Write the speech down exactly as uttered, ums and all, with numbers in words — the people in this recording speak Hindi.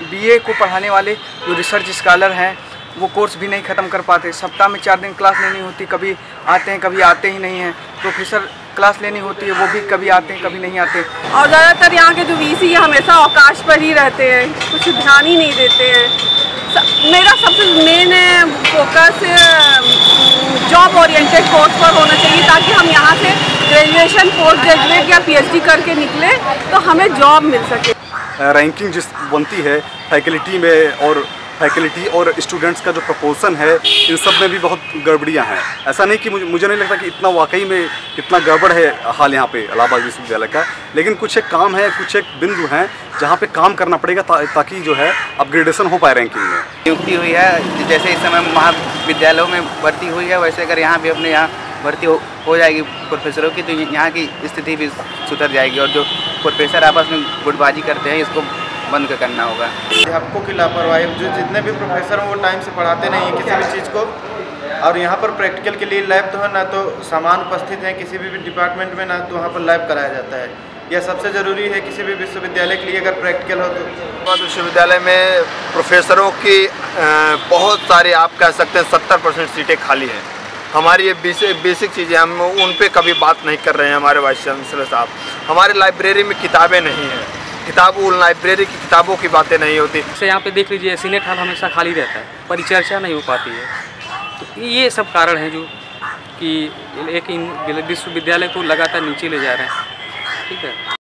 बीए को पढ़ाने वाले जो रिसर्च स्कॉलर हैं वो कोर्स भी नहीं ख़त्म कर पाते। सप्ताह में चार दिन क्लास लेनी होती, कभी आते हैं कभी आते ही नहीं हैं। प्रोफेसर क्लास लेनी होती है, वो भी कभी आते हैं कभी नहीं आते। और ज़्यादातर यहाँ के जो वीसी है हमेशा अवकाश पर ही रहते हैं, कुछ ध्यान ही नहीं देते हैं। मेरा सबसे main focus job oriented course पर होना चाहिए, ताकि हम यहाँ से ग्रेजुएशन, पोस्ट ग्रेजुएट या पीएचडी करके निकले तो हमें जॉब मिल सके। रैंकिंग जिस बनती है फैकल्टी में और फैकल्टी और स्टूडेंट्स का जो प्रपोर्शन है, इन सब में भी बहुत गड़बड़ियाँ हैं। ऐसा नहीं कि मुझे मुझे नहीं लगता कि इतना वाकई में इतना गड़बड़ है हाल यहाँ पे इलाहाबाद विश्वविद्यालय का, लेकिन कुछ एक काम है, कुछ एक बिंदु हैं जहाँ पे काम करना पड़ेगा ता, ताकि जो है अपग्रेडेशन हो पाए रैंकिंग में। नियुक्ति हुई है, जैसे इस समय महाविद्यालयों में भर्ती हुई है, वैसे अगर यहाँ भी अपने यहाँ भर्ती हो, हो जाएगी प्रोफेसरों की, तो यहाँ की स्थिति भी सुधर जाएगी। और जो प्रोफेसर आपस में गुटबाजी करते हैं, इसको बंद करना होगा। अध्यापकों की लापरवाही, जो जितने भी प्रोफेसर हैं वो टाइम से पढ़ाते नहीं हैं किसी भी चीज़ को। और यहाँ पर प्रैक्टिकल के लिए लैब तो है ना, तो सामान उपस्थित हैं किसी भी डिपार्टमेंट में ना, तो वहाँ पर लैब कराया जाता है। यह सबसे ज़रूरी है किसी भी विश्वविद्यालय के लिए अगर प्रैक्टिकल हो तो। विश्वविद्यालय में प्रोफेसरों की बहुत सारी, आप कह सकते हैं सत्तर परसेंट सीटें खाली हैं। हमारी ये बेसिक बेसिक चीज़ें हम उन पे कभी बात नहीं कर रहे हैं। हमारे वाइस चांसलर साहब, हमारे लाइब्रेरी में किताबें नहीं हैं, किताबों लाइब्रेरी की किताबों की बातें नहीं होती। जैसे यहाँ पे देख लीजिए, सीनेट हॉल हमेशा खाली रहता है, परिचर्चा नहीं हो पाती है। तो ये सब कारण हैं जो कि एक इन विश्वविद्यालय को लगातार नीचे ले जा रहे हैं। ठीक है।